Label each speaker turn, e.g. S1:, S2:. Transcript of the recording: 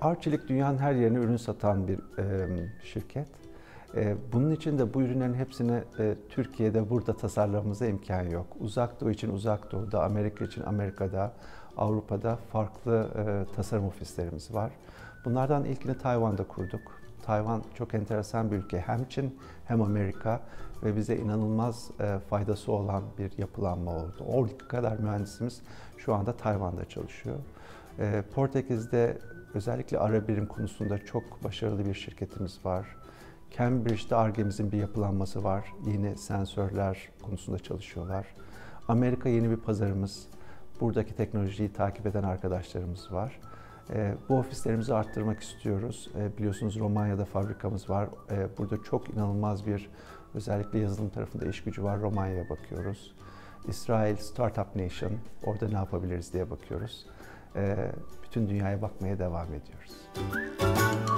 S1: Arçelik dünyanın her yerine ürün satan bir şirket. Bunun için de bu ürünlerin hepsini Türkiye'de burada tasarlamamıza imkan yok. Uzak Doğu için Uzak Doğu'da, Amerika için Amerika'da, Avrupa'da farklı tasarım ofislerimiz var. Bunlardan ilkini Tayvan'da kurduk. Tayvan çok enteresan bir ülke. Hem Çin hem Amerika ve bize inanılmaz faydası olan bir yapılanma oldu. 12 kadar mühendisimiz şu anda Tayvan'da çalışıyor. Portekiz'de özellikle ara birim konusunda çok başarılı bir şirketimiz var. Cambridge'de Ar-Ge'mizin bir yapılanması var. Yine sensörler konusunda çalışıyorlar. Amerika yeni bir pazarımız. Buradaki teknolojiyi takip eden arkadaşlarımız var. Bu ofislerimizi arttırmak istiyoruz. Biliyorsunuz Romanya'da fabrikamız var. Burada çok inanılmaz bir özellikle yazılım tarafında iş gücü var. Romanya'ya bakıyoruz. İsrail Startup Nation. Orada ne yapabiliriz diye bakıyoruz. Bütün dünyaya bakmaya devam ediyoruz.